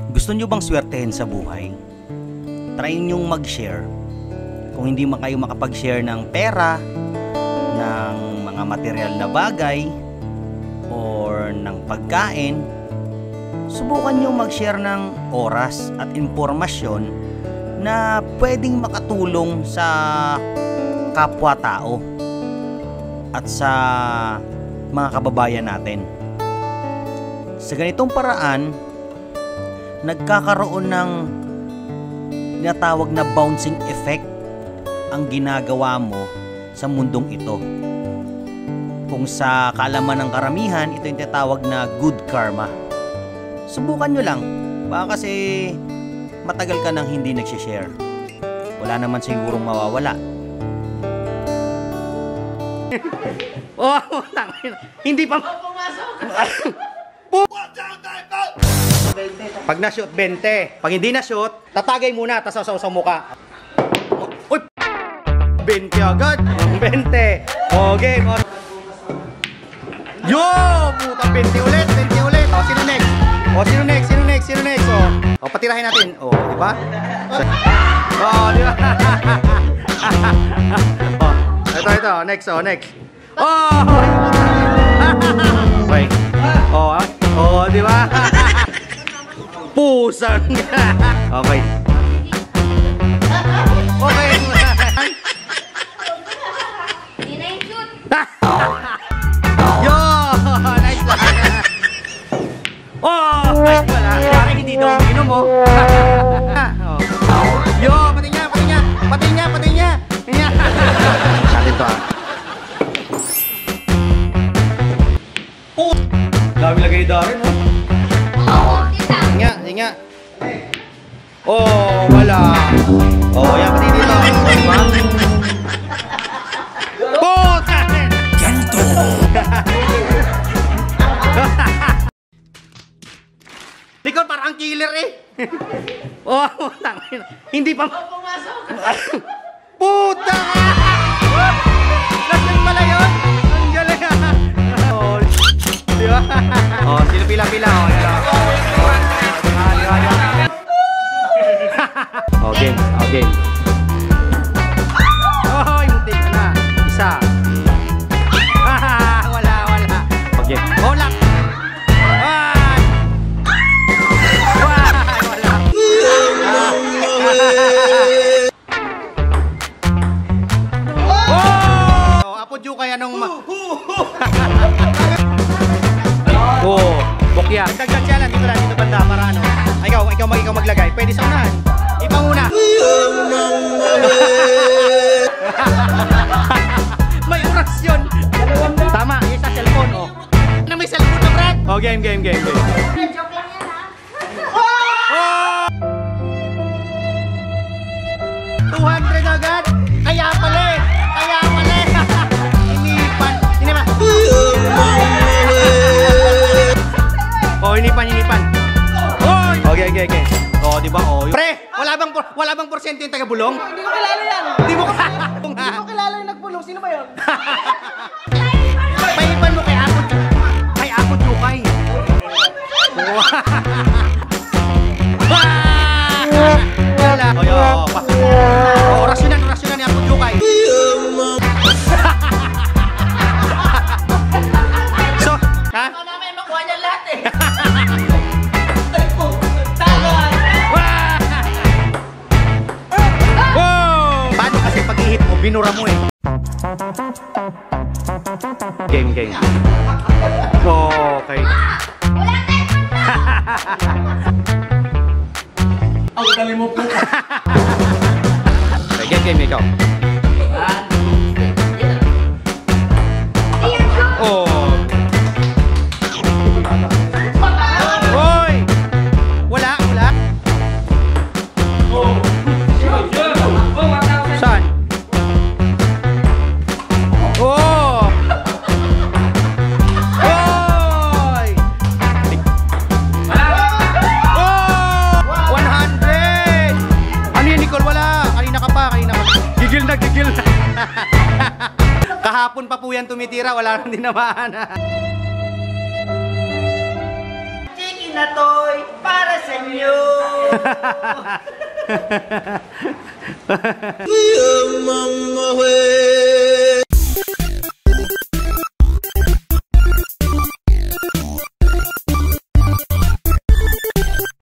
Gusto nyo bang swertehin sa buhay? Try nyong mag-share. Kung hindi man kayo makapag-share ng pera, ng mga material na bagay, or ng pagkain, subukan nyong mag-share ng oras at impormasyon na pwedeng makatulong sa kapwa-tao at sa mga kababayan natin. Sa ganitong paraan, nagkakaroon ng tinatawag na bouncing effect ang ginagawa mo sa mundong ito. Kung sa kaalaman ng karamihan, ito yung tinatawag na good karma. Subukan nyo lang. Baka kasi matagal ka nang hindi nagsishare. Wala naman sigurong mawawala. Oh, hindi pa pag na-shoot, 20. Pag hindi na-shoot, tatagay muna, tapos sa mukha. Uy! 20 agad. 20. O, game. Yo! Puta, 20 ulit. 20 ulit. O, sino next? O, sino next? Sino next? Sino next? O, patirahin natin. O, di ba? O, di ba? O, ito. Next, o, next. O! Okay. O, di ba? Pusang. Okay. Okay. Yo! Nice lang. Oh! Nice pala. Parang hindi daw uminom mo. Yo! Pati niya. Natin to Oh! Dami lagay darin oh. Nga. Oh, wala. Oh, yan pati dito. Diba? Puta! Ganto! Ikaw parang killer eh. Oh, hindi pa pumasok. Puta! Nasaan pala yun? Ang galing ah. Oh, diba? Oh, sino pila-pila? Oh, yan. Okay. Oy, muntik ka na. Isa. Wala. Okay. Wala. Wala. Oh, apod yung kaya nung oh, bokya. Dagdag siya lang dito banda para ano. Ikaw maglagay. Pwede sa unahan. Ikaw muna. May orasyon. Tama, yung sa cellphone, oh. Ano may cellphone na, Brad? Oh, game. Joke lang yan, ha? 200 agad? Kaya pala. Inipan. Oh, inipan. Oh, okay. Oh, di ba? Oh. Pre, wala bang porsyento yung taga-bulong? Hindi ko kilala yan. Hindi mo kilala yung nagpulong. Sino ba yun? Paipan mo kay Akot Yukay. Wala. Oh, rasyonan ni Akot Yukay. So, ha? Ano namin makuha niyan lahat eh. Paano kasi pag-ihit mo, binura mo eh. Game. Okay. Ang galing mo po. Okay, game ikaw. Oh. Hoy! Wala. Saan? Oh! Hoy! Oh! 100! Ano yan, Nicole? Wala. Kanina ka pa. Gigil na. Kahapon pa po yan tumitira. Wala nang dinamaan. Chicken na toy para sa inyo! Mama,